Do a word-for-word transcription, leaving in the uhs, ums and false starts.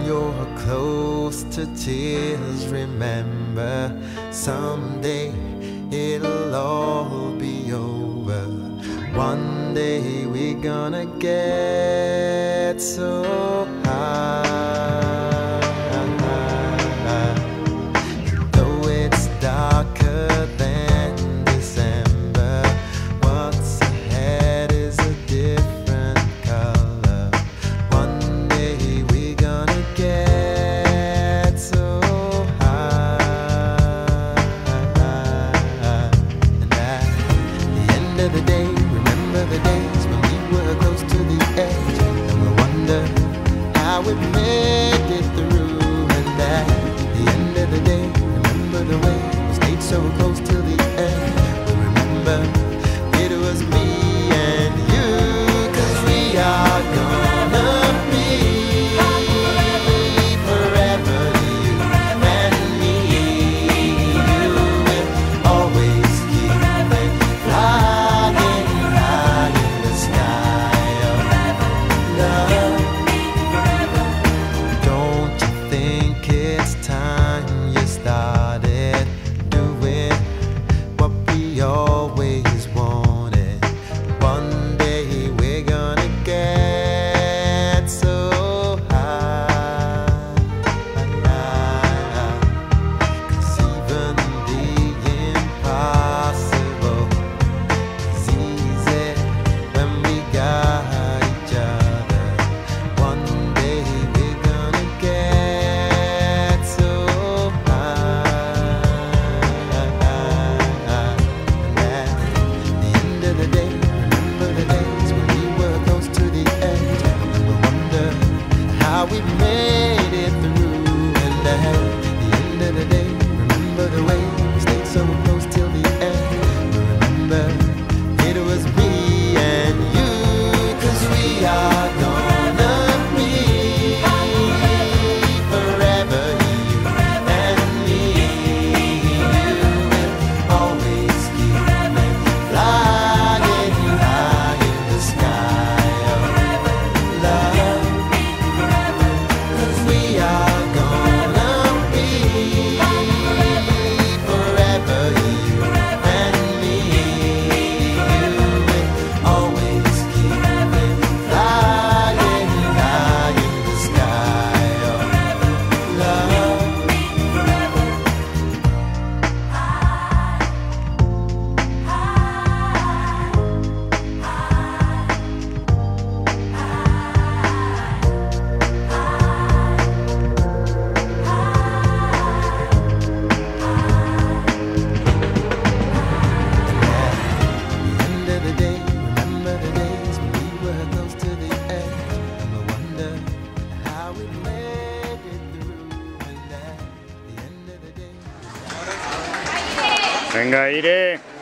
you're close to tears, remember someday it'll all be over. One day we're gonna get so high. Though it's darker than December, what's ahead is a different color. One day we're gonna get so high. And at the end of the day, remember the days when we were close to the edge, and we wonder how we made it through. And at the end of the day, remember the way we stayed so close till the end. We remember it was me and you, 'cause we are gonna be forever, you and me. You will always keep flying high in the sky of love. Don't you think it's time you started doing what we always wanted? One day we're gonna get so high. 'Cause even the impossible is easy when we got each other. One day we're gonna get so high. And at the end of the day, remember the days when we were close to the edge, and we wonder how we made it through. And at the end of the day, remember the way we stayed so close till the end. We remember it was me and you, 'cause we are gonna be forever, you and me. You will always keep flying high in the sky of love. 'Cause we are gonna be forever, you and me. You will always keep flying high in the sky of love. End of the day, remember the days when we were close to the edge, and we wonder how we made it through. And at the end of the day. Venga, Ire.